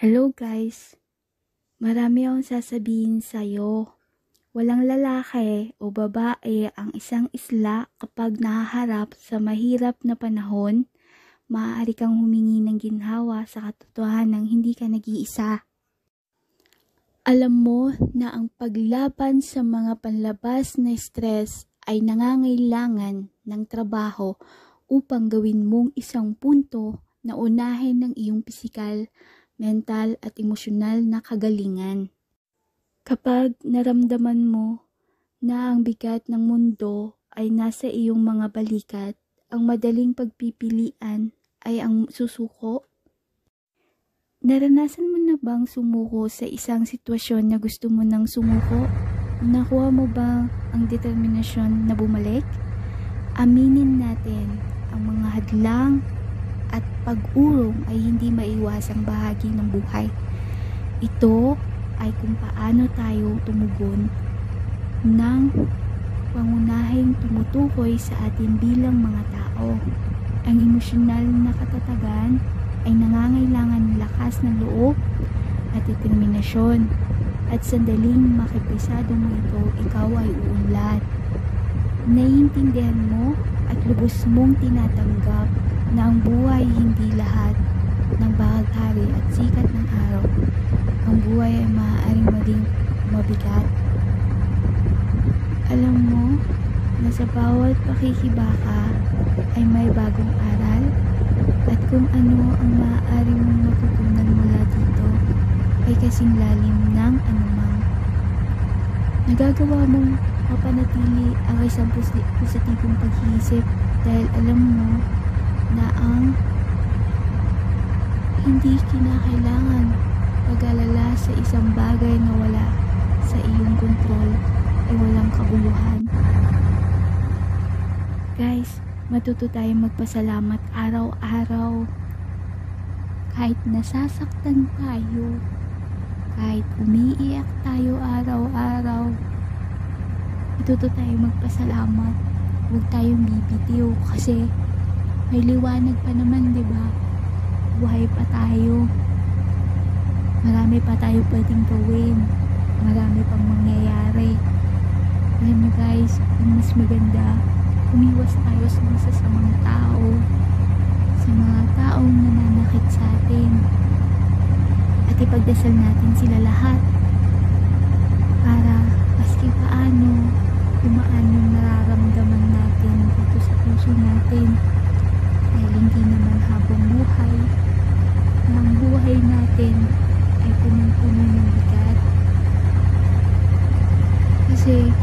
Hello guys, marami akong sasabihin sa'yo. Walang lalaki o babae ang isang isla kapag nahaharap sa mahirap na panahon, maaari kang humingi ng ginhawa sa katotohanan ng hindi ka nag-iisa. Alam mo na ang paglaban sa mga panlabas na stress ay nangangailangan ng trabaho upang gawin mong isang punto na unahin ng iyong pisikal, mental at emosyonal na kagalingan. Kapag naramdaman mo na ang bigat ng mundo ay nasa iyong mga balikat, ang madaling pagpipilian ay ang susuko. Naranasan mo na bang sumuko sa isang sitwasyon na gusto mo nang sumuko? Nakuha mo ba ang determinasyon na bumalik? Aminin natin, ang mga hadlang at pag-urong ay hindi maiwasang bahagi ng buhay. Ito ay kung paano tayo tumugon ng pangunahing tumutukoy sa atin bilang mga tao. Ang emosyonal na katatagan ay nangangailangan ng lakas ng loob at determinasyon, at sandaling makipesado mo ito, ikaw ay uunlad. Naiintindihan mo at lubos mong tinatanggap na ang buhay hindi lahat ng bahaghari at sikat ng araw. Ang buhay ay maaaring maging mabigat. Alam mo na sa bawat pakikibaka ay may bagong aral, at kung ano ang maaari mong matutunan mula dito ay kasing lalim ng anumang. Nagagawa mong mapanatili ang isang positibong pag-iisip dahil alam mo na ang hindi kinakailangan pag-alala sa isang bagay na wala sa iyong kontrol ay walang kabuluhan. Guys, matuto tayong magpasalamat araw-araw. Kahit nasasaktan tayo, kahit umiiyak tayo araw-araw, matuto tayong magpasalamat. Huwag tayong bibitiw kasi may liwanag pa naman, diba? Buhay pa tayo. Marami pa tayo pwedeng gawin. Marami pang mangyayari. Alam niyo guys, ang mas maganda, umiwas tayo sa masasamang tao, sa mga taong nananakit sa atin, at ipagdasal natin sila lahat para maski paano gumaan yung nararamdaman natin dito sa puso natin, dahil hindi naman habang buhay na ang buhay natin ay punong-puno ng bigat. Kasi